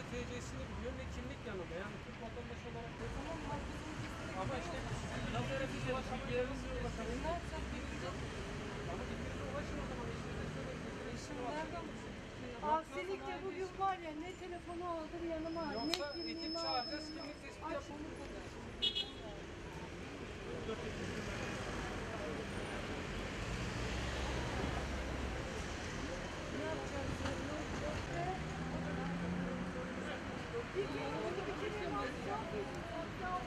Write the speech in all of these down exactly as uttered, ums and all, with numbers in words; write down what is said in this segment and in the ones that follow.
T C'sini biliyor ne kimlik yanında. Yani Türk vatandaşı olarak değil. Ama işte nasıl öğreteceğiz? Bilgilerinizi ulaşalım. Ne yapacağız? Ama bilgilerinize ulaşın o zaman. İşinize söyleyin. Şimdi nereden aksilikle bugün var ya, ne telefonu aldır yanıma, ne Yoksa kimliğimi ekip aldır çağıracağız, yanıma. kimlik tespiti Aç. yapalım. Ne yapacağız? Ne yapacağız? Bir kere oldu, bir kere masraf ediyor.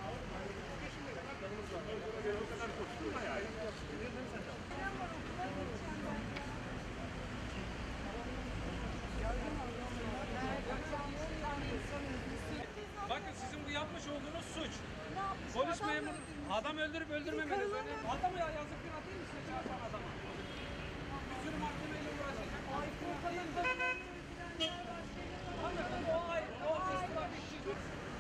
Bakın sizin bu yapmış olduğunuz suç. Ne yapmış? Polis Adam memuru öldürmüş. adam öldürüp öldürmemeniz Karılarını önemli. Adamı ya yazık günah değil mi size çarpan adama? Bir sürü mahkemeyle uğraşacak. Ay Furkan'ın karılarını öldürenler var, şeyler var. Anladın o ay, o festival işçidir.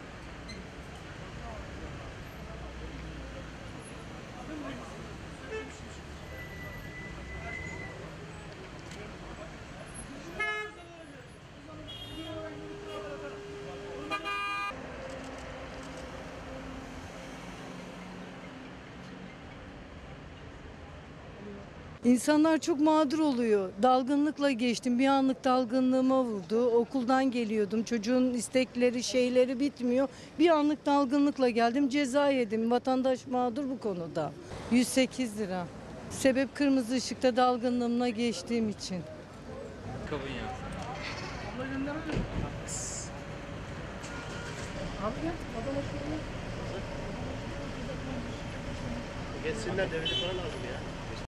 İnsanlar çok mağdur oluyor. Dalgınlıkla geçtim. Bir anlık dalgınlığıma vurdu. Okuldan geliyordum. Çocuğun istekleri, şeyleri bitmiyor. Bir anlık dalgınlıkla geldim. Ceza yedim. Vatandaş mağdur bu konuda. yüz sekiz lira. Sebep kırmızı ışıkta dalgınlığımla geçtiğim için. Kabın ya. Abla gönderelim. Abi gel. Adam oturma. Geçsinler devleti falan lazım ya.